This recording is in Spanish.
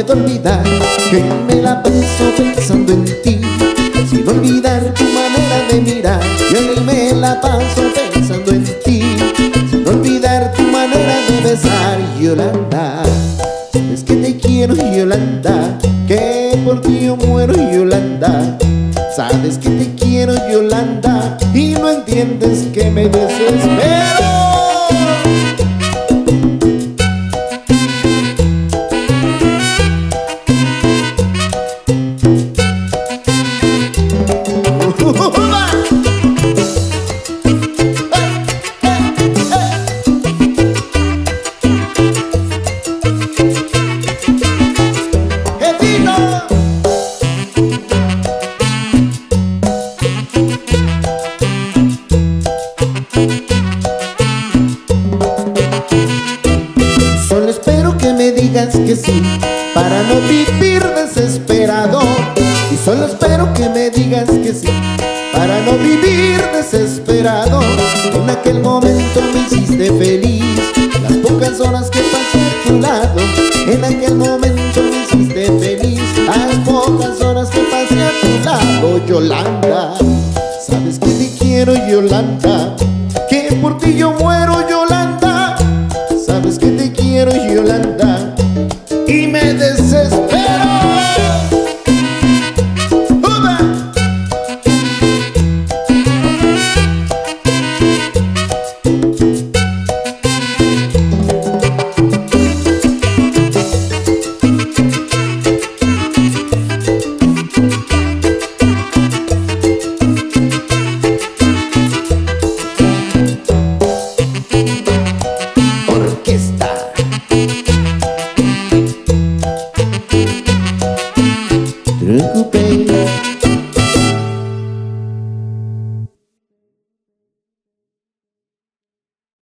puedo olvidar que me la paso pensando en ti, sin olvidar tu manera de mirar. Yo me la paso pensando en ti, sin olvidar tu manera de besar. Yolanda, es que te quiero, Yolanda, que por ti yo muero, Yolanda. Sabes que te quiero, Yolanda, y no entiendes que me desespero. Solo espero que me digas que sí, para no vivir desesperado. Y solo espero que me digas que sí, para no vivir desesperado. En aquel momento me hiciste feliz, las pocas horas que pasé a tu lado. En aquel momento me hiciste feliz, las pocas horas que pasé a tu lado, Yolanda.